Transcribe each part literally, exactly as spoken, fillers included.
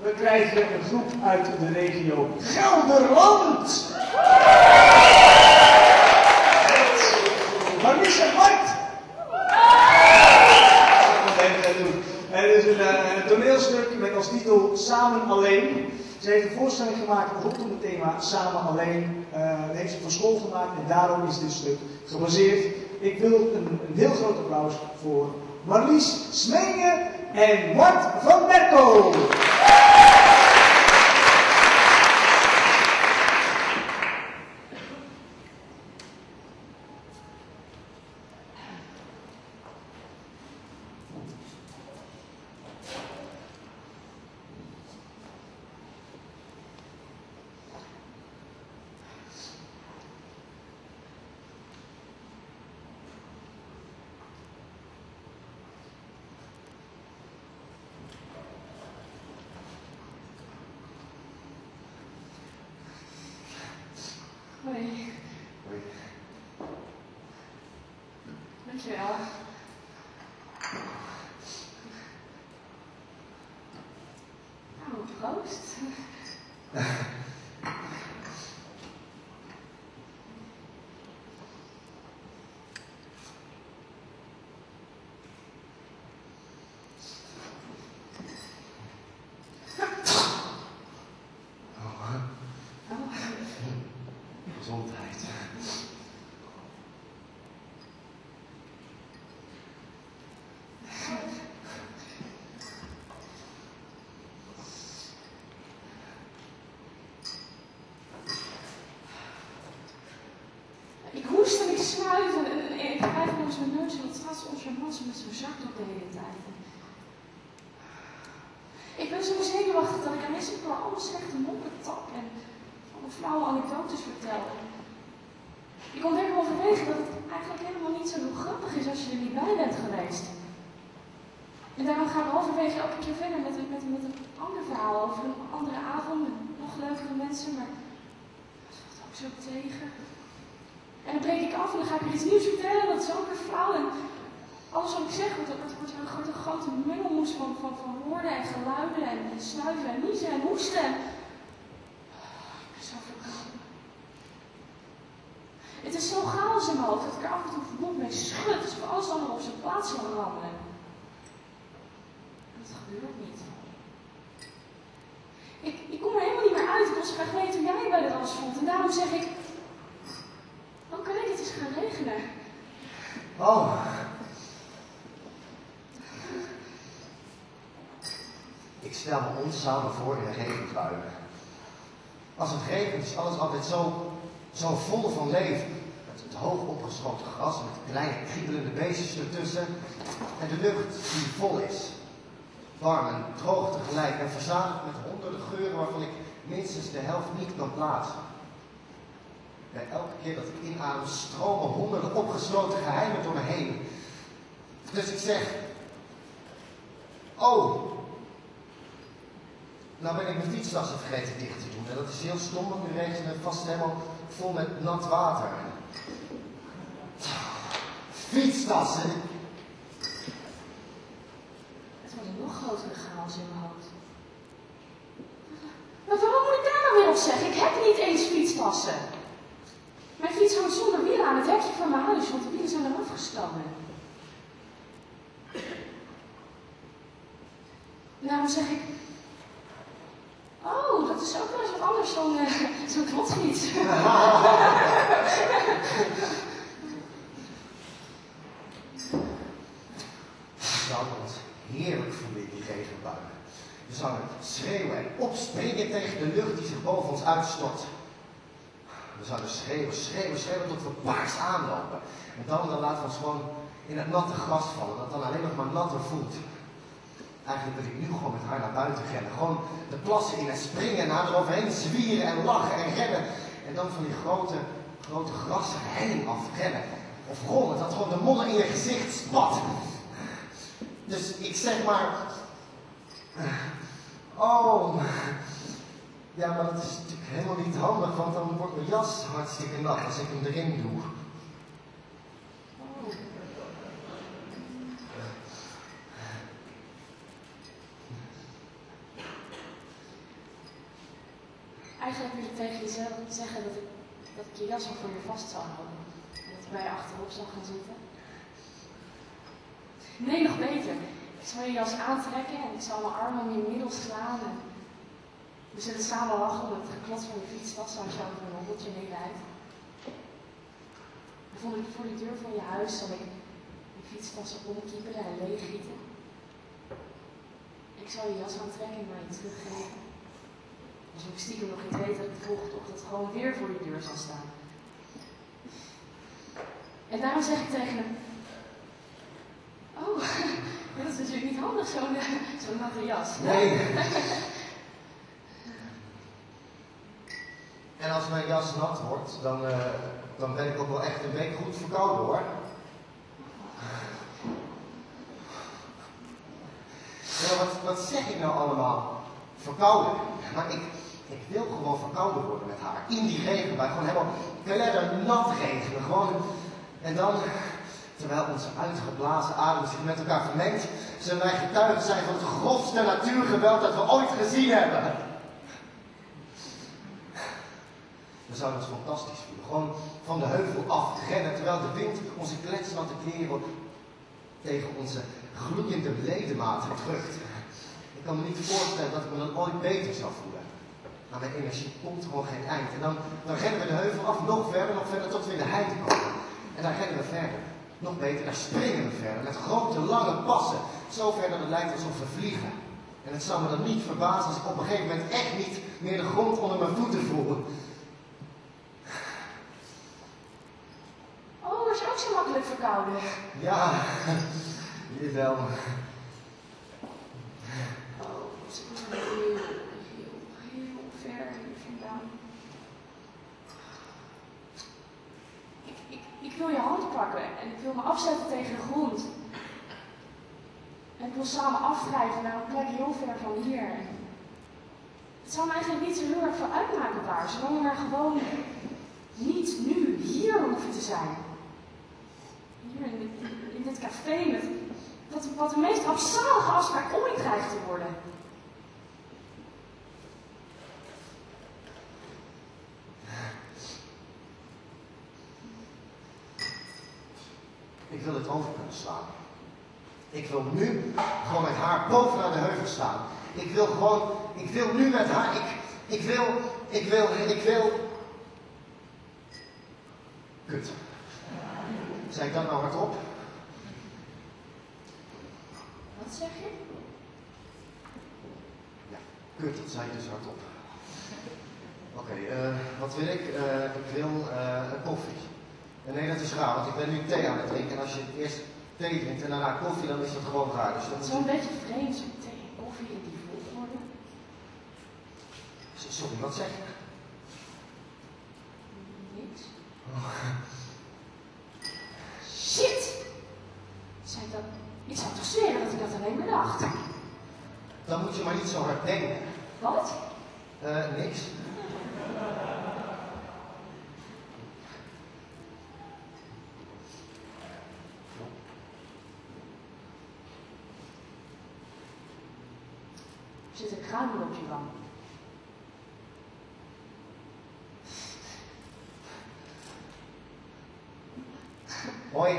We krijgen een groep uit de regio Gelderland. Marlies en Mart. Het is een uh, toneelstuk met als titel Samen Alleen. Ze heeft een voorstelling gemaakt rondom het thema Samen Alleen. Uh, dat heeft ze voor school gemaakt en daarom is dit stuk gebaseerd. Ik wil een, een heel groot applaus voor Marlies Smeenje en Mart van Berkel. Hoi. Hoi. Dankjewel. Nou, proost. Gezondheid. Ik hoest en ik snuif en, en, en ik krijg langs mijn neus en het staat zo oncharmant met zo'n zakdoek de hele tijd. Ik ben zo zenuwachtig dat ik aan eens door alle slechte moppen tap en alle flauwe anekdotes vertel. Ik ontdek halverwege dat het eigenlijk helemaal niet zo heel grappig is als je er niet bij bent geweest. En daarom gaan we halverwege elke keer verder met, met, met een ander verhaal over een andere avond met nog leukere mensen, maar dat valt ook zo tegen. En dan breek ik af en dan ga ik er iets nieuws vertellen, dat is ook weer flauw. En alles wat ik zeg wordt, wordt, wordt een grote, grote mengelmoes van, van, van woorden en geluiden en, en snuiven en niezen en hoesten. Oh, ik ben zo verkouden. Het is zo chaos in mijn hoofd dat ik er af en toe verdomd mee schud, alsof alles dan maar op zijn plaats zal rammelen. Dat gebeurt niet. Ik, ik kom er helemaal niet meer uit. Ik wil zo graag weten hoe jij bij dit alles voelt. En daarom zeg ik... Oh, kijk, het is gaan regenen. Oh. Ik stel me ons samen voor in een regenbui. Als het regent is alles altijd zo, zo vol van leven. Het, het hoog opgeschoten gras met kleine kriebelende beestjes ertussen. En de lucht die vol is. Warm en droog tegelijk en verzadigd met honderden geuren waarvan ik minstens de helft niet kan plaatsen. Bij elke keer dat ik inadem stromen honderden opgesloten geheimen door me heen. Dus ik zeg... Oh... Nou ben ik mijn fietstassen vergeten dicht te doen. En dat is heel stom, want nu regent het vast helemaal vol met nat water. Fietstassen! Het wordt een nog grotere chaos in mijn hoofd. Maar waarom moet ik daar nou weer op zeggen? Ik heb niet eens fietstassen. Mijn fiets hangt zonder wielen aan het hekje van mijn huis, want de wielen zijn eraf gestolen. Daarom zeg ik... Oh, dat is ook wel eens wat anders dan uh, zo'n klotfiets. We zouden ons heerlijk voelen in die regenbuien. We zouden schreeuwen en opspringen tegen de lucht die zich boven ons uitstort. We zouden schreeuwen, schreeuwen, schreeuwen tot we paars aanlopen. En dan, dan laten we ons gewoon in het natte gras vallen, dat dan alleen nog maar natter voelt. Eigenlijk wil ik nu gewoon met haar naar buiten rennen. Gewoon de plassen in en springen en haar eroverheen zwieren en lachen en rennen. En dan van die grote, grote grassen helling afrennen. Of rollen, dat gewoon de modder in je gezicht spat. Dus ik zeg maar... Oh... Ja, maar dat is natuurlijk helemaal niet handig, want dan wordt mijn jas hartstikke nat als ik hem erin doe. Oh. eigenlijk wil ik tegen jezelf zeggen dat ik, dat ik je jas al voor je vast zou houden. En dat ik bij je achterop zal gaan zitten. Nee, nog beter. Ik zal je jas aantrekken en ik zal mijn arm om je middel slaan. En we zullen samen lachen met het geklots van je fietstas als je over een hobbeltje heen rijdt. En voor de, voor de deur van je huis zal ik je fietstassen omkieperen en leeggieten. Ik zal je jas aantrekken en naar je teruggeven. Dus ik stiekem nog niet weet dat ik de volgende ochtend gewoon weer voor je deur zal staan. En daarom zeg ik tegen hem: oh, dat is natuurlijk niet handig, zo'n zo'n natte jas. Nee. En als mijn jas nat wordt, dan, uh, dan ben ik ook wel echt een week goed verkouden, hoor. Ja, wat, wat zeg ik nou allemaal? Verkouden. Maar ik, ik wil gewoon verkouden worden met haar. In die regenbui. Gewoon helemaal kledder nat regenen. Gewoon. En dan, terwijl onze uitgeblazen adem zich met elkaar vermengt, zullen wij getuigen zijn van het grofste natuurgeweld dat we ooit gezien hebben. We zouden het fantastisch voelen. Gewoon van de heuvel af rennen, terwijl de wind onze kletsnatte kleren tegen onze gloeiende ledematen drukt. Ik kan me niet voorstellen dat ik me dan ooit beter zou voelen. Maar mijn energie komt gewoon geen eind. En dan, dan rennen we de heuvel af, nog verder, nog verder, tot we in de heide komen. En daar rennen we verder. Nog beter, daar springen we verder. Met grote, lange passen. Zo ver dat het lijkt alsof we vliegen. En het zou me dan niet verbazen als ik op een gegeven moment echt niet meer de grond onder mijn voeten voel. Oh, word je ook zo makkelijk verkouden? Ja, jawel. Oh, ze komen heel, heel, heel ver hier vandaan. Ik, ik, ik wil je hand pakken en ik wil me afzetten tegen de grond. En ik wil samen afdrijven naar een plek heel ver van hier. Het zou me eigenlijk niet zo heel erg veel uitmaken waar, zolang we maar gewoon niet nu hier hoeven te zijn. Hier in dit, in dit café met wat, wat de meest rampzalige afspraak ooit dreigt te worden. Ik wil het over kunnen slaan. Ik wil nu gewoon met haar bovenaan de heuvel staan. Ik wil gewoon, ik wil nu met haar, ik, ik wil, ik wil, ik wil... Kut. Zei ik dat nou hardop? Wat zeg je? Ja, kut, dat zei ik dus hardop. Oké, okay, uh, wat wil ik? Uh, ik wil uh, een koffie. En nee, dat is raar, want ik ben nu thee aan het drinken. En als je eerst thee drinkt en daarna koffie, dan is dat gewoon raar. Dus dat is wel een beetje vreemd, zo'n thee en koffie in die volgorde. Sorry, wat zeg je? Niks. Oh. Shit! Zei dat... Ik zou toch zweren dat ik dat alleen maar dacht. Dan moet je maar niet zo hard denken. Wat? Eh, uh, niks. Er zit een kruimel op je wang. Hoi.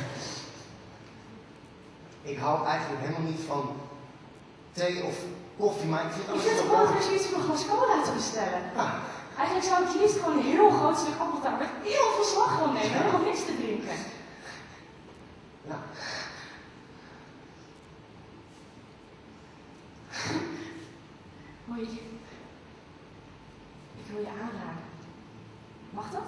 Ik hou eigenlijk helemaal niet van thee of koffie, maar ik vind alles... Ik vind het wel eens iets om een glas cola te bestellen. Ja. Eigenlijk zou ik het liefst gewoon een heel groot stuk appeltaart met heel veel slagroom nemen en helemaal niks te drinken. Ja. Hoi. Ik wil je aanraken. Mag dat?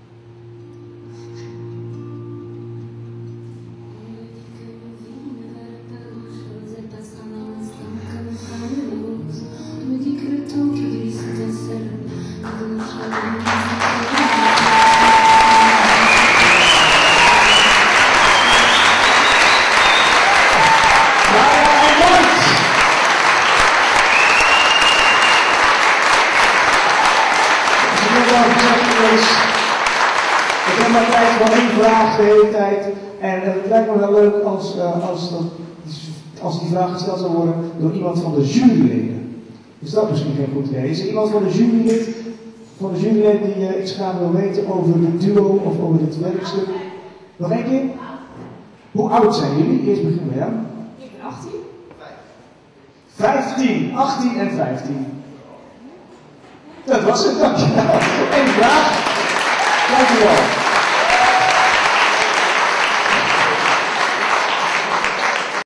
Ik heb maar tijd van één vraag de hele tijd. En uh, het lijkt me wel leuk als, uh, als, dat, als die vraag gesteld zou worden door iemand van de juryleden. Is dat misschien geen goed idee? Is er iemand van de jurylid van de juryleden die uh, iets graag wil weten over de duo of over dit werkstuk? Nog één keer? Hoe oud zijn jullie? Eerst beginnen we, ja? Ik ben achttien. vijftien, achttien en vijftien. Dat was het, dankjewel. Eén vraag. Dankjewel.